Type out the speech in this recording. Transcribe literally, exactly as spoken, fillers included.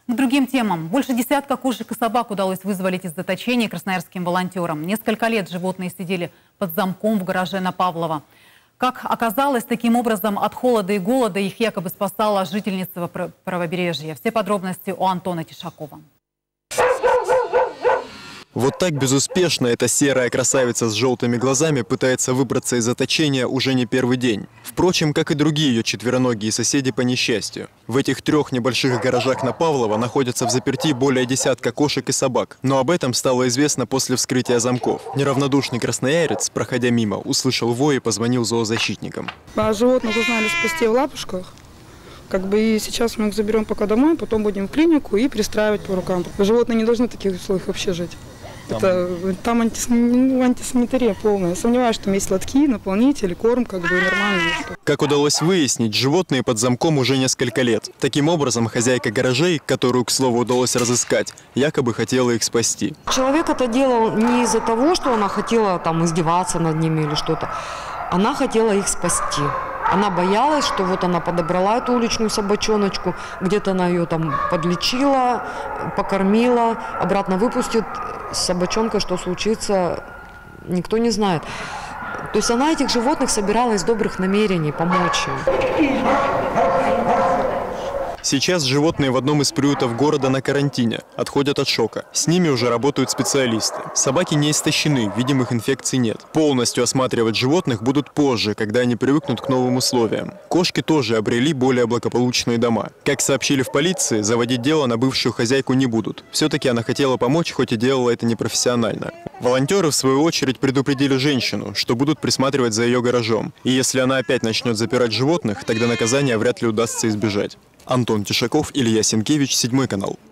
К другим темам. Больше десятка кошек и собак удалось вызволить из заточения красноярским волонтерам. Несколько лет животные сидели под замком в гараже на Павлова. Как оказалось, таким образом от холода и голода их якобы спасала жительница правобережья. Все подробности у Антона Тишакова. Вот так безуспешно эта серая красавица с желтыми глазами пытается выбраться из заточения уже не первый день. Впрочем, как и другие ее четвероногие соседи по несчастью. В этих трех небольших гаражах на Павлова находятся в заперти более десятка кошек и собак. Но об этом стало известно после вскрытия замков. Неравнодушный красноярец, проходя мимо, услышал вой и позвонил зоозащитникам. А животных узнали спасти в лапушках. Как бы и сейчас мы их заберем пока домой, потом будем в клинику и пристраивать по рукам. Животные не должны в таких условиях вообще жить. Там, Это, там антис, ну, антисанитария полная. Сомневаюсь, что там есть лотки, наполнители, корм, как бы нормально. Как удалось выяснить, животные под замком уже несколько лет. Таким образом, хозяйка гаражей, которую, к слову, удалось разыскать, якобы хотела их спасти. Человек это делал не из-за того, что она хотела там издеваться над ними или что-то. Она хотела их спасти. Она боялась, что вот она подобрала эту уличную собачоночку, где-то она ее там подлечила, покормила, обратно выпустит. С собачонкой что случится, никто не знает. То есть она этих животных собирала из добрых намерений помочь им. Сейчас животные в одном из приютов города на карантине, отходят от шока. С ними уже работают специалисты. Собаки не истощены, видимых инфекций нет. Полностью осматривать животных будут позже, когда они привыкнут к новым условиям. Кошки тоже обрели более благополучные дома. Как сообщили в полиции, заводить дело на бывшую хозяйку не будут. Все-таки она хотела помочь, хоть и делала это непрофессионально. Волонтеры, в свою очередь, предупредили женщину, что будут присматривать за ее гаражом. И если она опять начнет запирать животных, тогда наказания вряд ли удастся избежать. Антон Тишаков, Илья Сенкевич, Седьмой канал.